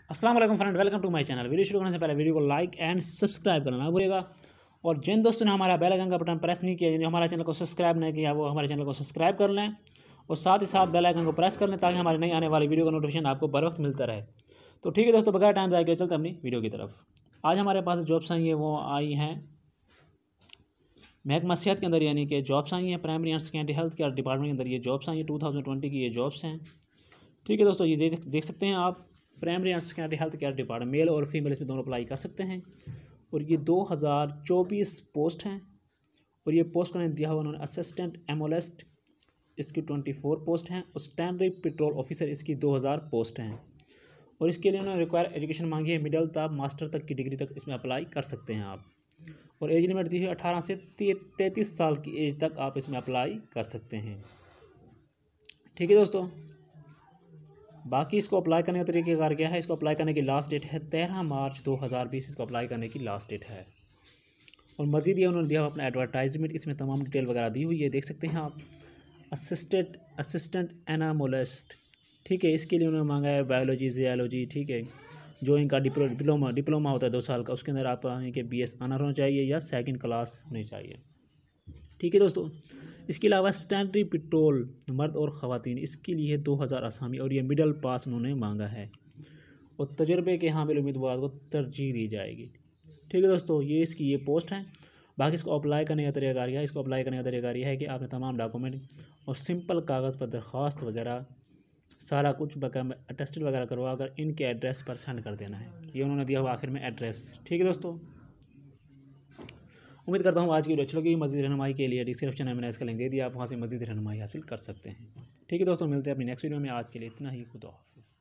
अस्सलाम वालेकुम friend, welcome to my channel. Video शुरू करने से पहले वीडियो को लाइक एंड सब्सक्राइब करना ना भूलिएगा। और जिन दोस्तों ने हमारा बेल आइकन का बटन प्रेस नहीं किया, जिन्होंने हमारे चैनल को सब्सक्राइब नहीं किया, वो हमारे चैनल को सब्सक्राइब कर लें और साथ ही साथ बेल आइकन को प्रेस कर लें ताकि हमारी नई आने वाली वीडियो का नोटिफिकेशन आपको बर वक्त मिलता रहे। तो ठीक है दोस्तों, बगैर टाइम ज़ाया किए चलते अपनी वीडियो की तरफ। आज हमारे पास जॉब्स आई हैं, वो आई हैं महकमा सेहत के अंदर, यानी कि जॉब्स आई हैं primary and secondary health care department के अंदर। ये जॉब्स आई हैं 2020 की, ये जॉब्स हैं। ठीक है दोस्तों, ये देख सकते हैं आप, primary and secondary health care department, male और फीमेल इसमें दोनों अप्लाई कर सकते हैं। और ये 2024 पोस्ट हैं। और ये पोस्ट का दिया हुआ उन्होंने असिस्टेंट एमोलिस्ट, इसकी 24 पोस्ट हैं। और स्टैंडर्ड पेट्रोल ऑफिसर, इसकी 2000 पोस्ट हैं। और इसके लिए उन्होंने रिक्वायर एजुकेशन मांगी है, मिडिल तक मास्टर तक की डिग्री तक इसमें अप्लाई कर सकते हैं आप। और एज लिमिट दी है 18 से 33 साल की एज तक आप इसमें अप्लाई कर सकते हैं। ठीक है दोस्तों, बाकी इसको अप्लाई करने का तरीक़ाकार क्या है? इसको अप्लाई करने की लास्ट डेट है 13 मार्च 2020, इसको अप्लाई करने की लास्ट डेट है। और मज़ीद ये उन्होंने दिया अपना एडवर्टाइजमेंट, इसमें तमाम डिटेल वगैरह दी हुई है, देख सकते हैं आप। असिस्टेंट एनामोलिस्ट, ठीक है, इसके लिए उन्होंने मांगा है बायोलॉजी, जियोलॉजी, ठीक है, जो इनका डिप्लोमा होता है 2 साल का, उसके अंदर आप इनके BS ऑनर होना चाहिए या सेकंड क्लास होनी चाहिए। ठीक है दोस्तों, इसके अलावा स्टैंडर्ड पेट्रोल मर्द और ख़वातीन, इसके लिए 2000 असामी और ये मिडल पास उन्होंने मांगा है। और तजर्बे के हामिल उम्मीदवार को तरजीह दी जाएगी। ठीक है दोस्तों, ये इसकी ये पोस्ट है। बाकी इसको अप्लाई करने का तरीक़ाकार यह है, इसको अप्लाई करने का तरीक़ाकार यह है कि आपने तमाम डॉक्यूमेंट और सिंपल कागज़ पर दरख्वास्त वगैरह सारा कुछ अटेस्टेड वगैरह करवा कर इनके एड्रेस पर सेंड कर देना है। ये उन्होंने दिया हुआ आखिर में एड्रेस। ठीक है दोस्तों, उम्मीद करता हूँ आज की वीडियो अच्छी लगी। मज़ीद रहनुमाई के लिए डिस्क्रिप्शन में मैंने इसका लिंक दे दिया, आप वहाँ से मज़ीद रहनुमाई हासिल कर सकते हैं। ठीक है दोस्तों, मिलते हैं अपनी नेक्स्ट वीडियो में। आज के लिए इतना ही, खुदा हाफिज़।